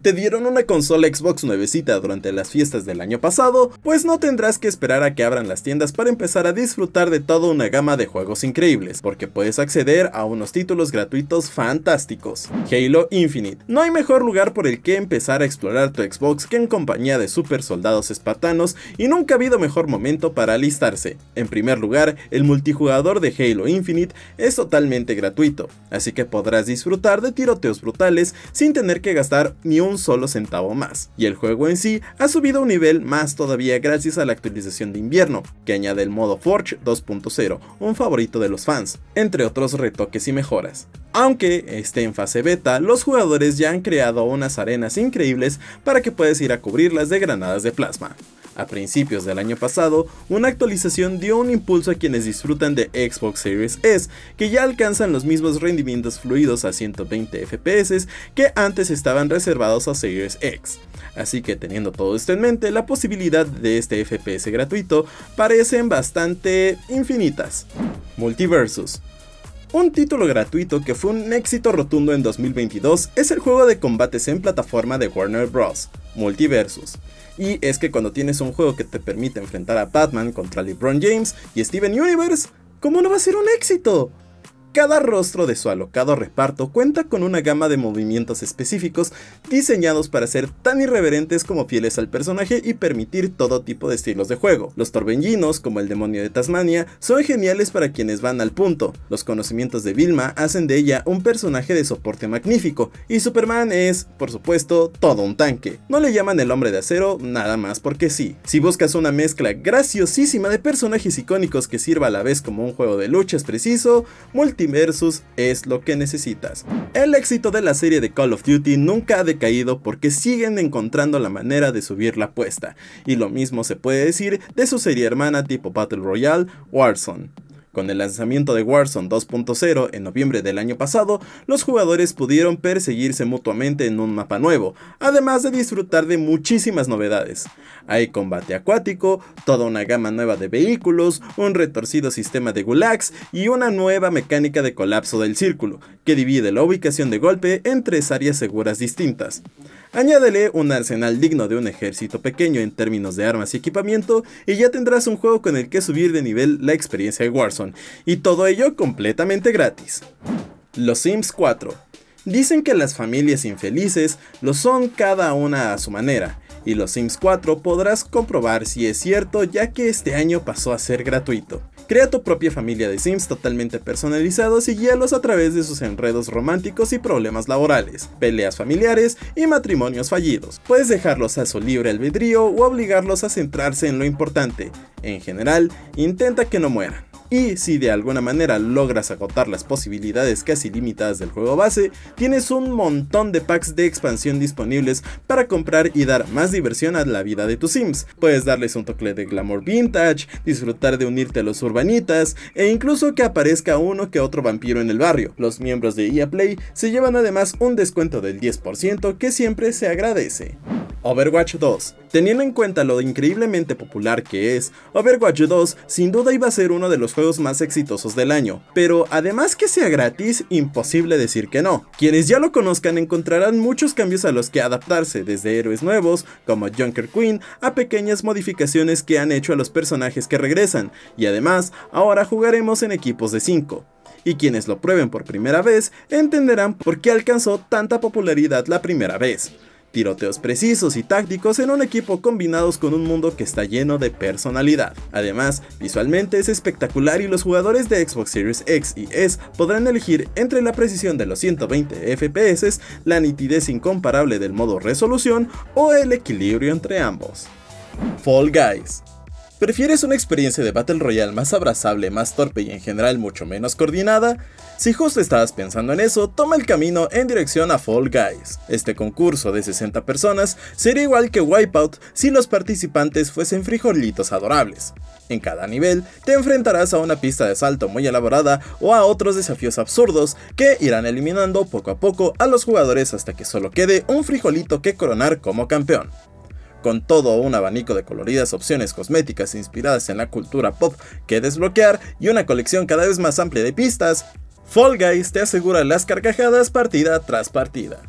¿Te dieron una consola Xbox nuevecita durante las fiestas del año pasado? Pues no tendrás que esperar a que abran las tiendas para empezar a disfrutar de toda una gama de juegos increíbles, porque puedes acceder a unos títulos gratuitos fantásticos. Halo Infinite. No hay mejor lugar por el que empezar a explorar tu Xbox que en compañía de super soldados espartanos, y nunca ha habido mejor momento para alistarse. En primer lugar, el multijugador de Halo Infinite es totalmente gratuito, así que podrás disfrutar de tiroteos brutales sin tener que gastar ni un solo centavo más, y el juego en sí ha subido un nivel más todavía gracias a la actualización de invierno, que añade el modo Forge 2.0, un favorito de los fans, entre otros retoques y mejoras. Aunque esté en fase beta, los jugadores ya han creado unas arenas increíbles para que puedas ir a cubrirlas de granadas de plasma. A principios del año pasado, una actualización dio un impulso a quienes disfrutan de Xbox Series S, que ya alcanzan los mismos rendimientos fluidos a 120 FPS que antes estaban reservados a Series X. Así que teniendo todo esto en mente, la posibilidad de este FPS gratuito parecen bastante infinitas. Multiversus. Un título gratuito que fue un éxito rotundo en 2022 es el juego de combates en plataforma de Warner Bros., Multiversus. Y es que cuando tienes un juego que te permite enfrentar a Batman contra LeBron James y Steven Universe, ¿cómo no va a ser un éxito? Cada rostro de su alocado reparto cuenta con una gama de movimientos específicos diseñados para ser tan irreverentes como fieles al personaje y permitir todo tipo de estilos de juego. Los torbellinos, como el demonio de Tasmania, son geniales para quienes van al punto. Los conocimientos de Vilma hacen de ella un personaje de soporte magnífico, y Superman es, por supuesto, todo un tanque. No le llaman el hombre de acero nada más porque sí. Si buscas una mezcla graciosísima de personajes icónicos que sirva a la vez como un juego de luchas preciso, Multiversus es lo que necesitas. El éxito de la serie de Call of Duty nunca ha decaído porque siguen encontrando la manera de subir la apuesta, y lo mismo se puede decir de su serie hermana tipo Battle Royale, Warzone. Con el lanzamiento de Warzone 2.0 en noviembre del año pasado, los jugadores pudieron perseguirse mutuamente en un mapa nuevo, además de disfrutar de muchísimas novedades. Hay combate acuático, toda una gama nueva de vehículos, un retorcido sistema de gulags y una nueva mecánica de colapso del círculo, que divide la ubicación de golpe en 3 áreas seguras distintas. Añádele un arsenal digno de un ejército pequeño en términos de armas y equipamiento, y ya tendrás un juego con el que subir de nivel la experiencia de Warzone, y todo ello completamente gratis. Los Sims 4. Dicen que las familias infelices lo son cada una a su manera, y los Sims 4 podrás comprobar si es cierto, ya que este año pasó a ser gratuito. Crea tu propia familia de Sims totalmente personalizados y guíalos a través de sus enredos románticos y problemas laborales, peleas familiares y matrimonios fallidos. Puedes dejarlos a su libre albedrío o obligarlos a centrarse en lo importante. En general, intenta que no mueran. Y si de alguna manera logras agotar las posibilidades casi limitadas del juego base, tienes un montón de packs de expansión disponibles para comprar y dar más diversión a la vida de tus Sims. Puedes darles un toque de glamour vintage, disfrutar de unirte a los urbanitas, e incluso que aparezca uno que otro vampiro en el barrio. Los miembros de EA Play se llevan además un descuento del 10% que siempre se agradece. Overwatch 2. Teniendo en cuenta lo increíblemente popular que es, Overwatch 2 sin duda iba a ser uno de los juegos más exitosos del año, pero además que sea gratis, imposible decir que no. Quienes ya lo conozcan encontrarán muchos cambios a los que adaptarse, desde héroes nuevos, como Junker Queen, a pequeñas modificaciones que han hecho a los personajes que regresan, y además, ahora jugaremos en equipos de 5. Y quienes lo prueben por primera vez entenderán por qué alcanzó tanta popularidad la primera vez. Tiroteos precisos y tácticos en un equipo combinados con un mundo que está lleno de personalidad. Además, visualmente es espectacular y los jugadores de Xbox Series X y S podrán elegir entre la precisión de los 120 FPS, la nitidez incomparable del modo resolución o el equilibrio entre ambos. Fall Guys. ¿Prefieres una experiencia de Battle Royale más abrazable, más torpe y en general mucho menos coordinada? Si justo estabas pensando en eso, toma el camino en dirección a Fall Guys. Este concurso de 60 personas sería igual que Wipeout si los participantes fuesen frijolitos adorables. En cada nivel te enfrentarás a una pista de salto muy elaborada o a otros desafíos absurdos que irán eliminando poco a poco a los jugadores hasta que solo quede un frijolito que coronar como campeón. Con todo un abanico de coloridas opciones cosméticas inspiradas en la cultura pop que desbloquear y una colección cada vez más amplia de pistas, Fall Guys te asegura las carcajadas partida tras partida.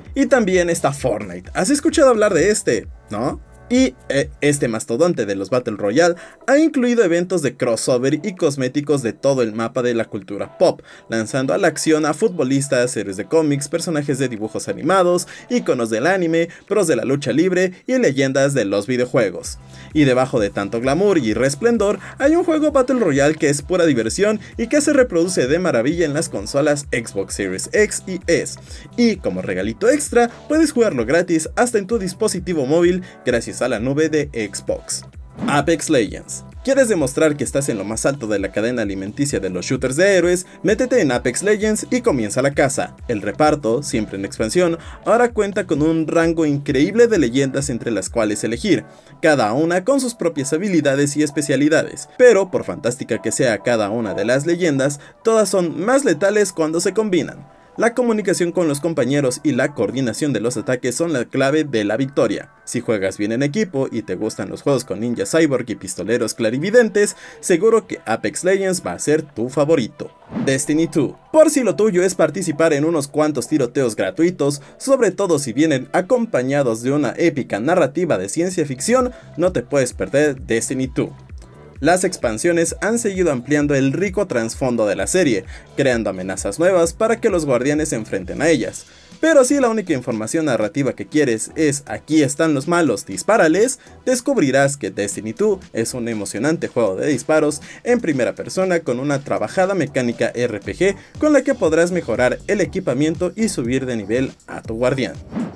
Y también está Fortnite. ¿Has escuchado hablar de este? ¿No? Y este mastodonte de los Battle Royale ha incluido eventos de crossover y cosméticos de todo el mapa de la cultura pop, lanzando a la acción a futbolistas, héroes de cómics, personajes de dibujos animados, íconos del anime, pros de la lucha libre y leyendas de los videojuegos. Y debajo de tanto glamour y resplendor, hay un juego Battle Royale que es pura diversión y que se reproduce de maravilla en las consolas Xbox Series X y S. Y como regalito extra, puedes jugarlo gratis hasta en tu dispositivo móvil gracias a la nube de Xbox. Apex Legends. ¿Quieres demostrar que estás en lo más alto de la cadena alimenticia de los shooters de héroes? Métete en Apex Legends y comienza la caza. El reparto, siempre en expansión, ahora cuenta con un rango increíble de leyendas entre las cuales elegir, cada una con sus propias habilidades y especialidades, pero por fantástica que sea cada una de las leyendas, todas son más letales cuando se combinan. La comunicación con los compañeros y la coordinación de los ataques son la clave de la victoria. Si juegas bien en equipo y te gustan los juegos con ninjas cyborg y pistoleros clarividentes, seguro que Apex Legends va a ser tu favorito. Destiny 2. Por si lo tuyo es participar en unos cuantos tiroteos gratuitos, sobre todo si vienen acompañados de una épica narrativa de ciencia ficción, no te puedes perder Destiny 2. Las expansiones han seguido ampliando el rico trasfondo de la serie, creando amenazas nuevas para que los guardianes se enfrenten a ellas. Pero si la única información narrativa que quieres es "aquí están los malos, dispárales", descubrirás que Destiny 2 es un emocionante juego de disparos en primera persona con una trabajada mecánica RPG con la que podrás mejorar el equipamiento y subir de nivel a tu guardián.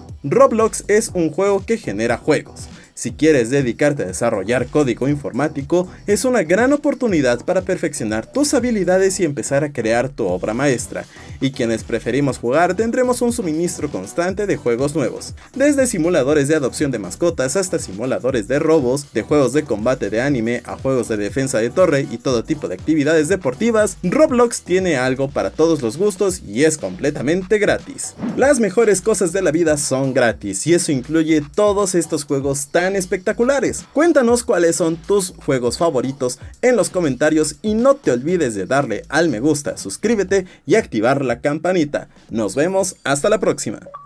Roblox es un juego que genera juegos. Si quieres dedicarte a desarrollar código informático, es una gran oportunidad para perfeccionar tus habilidades y empezar a crear tu obra maestra. Y quienes preferimos jugar tendremos un suministro constante de juegos nuevos, desde simuladores de adopción de mascotas hasta simuladores de robos, de juegos de combate de anime a juegos de defensa de torre y todo tipo de actividades deportivas. Roblox tiene algo para todos los gustos y es completamente gratis. Las mejores cosas de la vida son gratis y eso incluye todos estos juegos tan espectaculares. Cuéntanos cuáles son tus juegos favoritos en los comentarios y no te olvides de darle al me gusta, suscríbete y activar la campanita. Nos vemos hasta la próxima.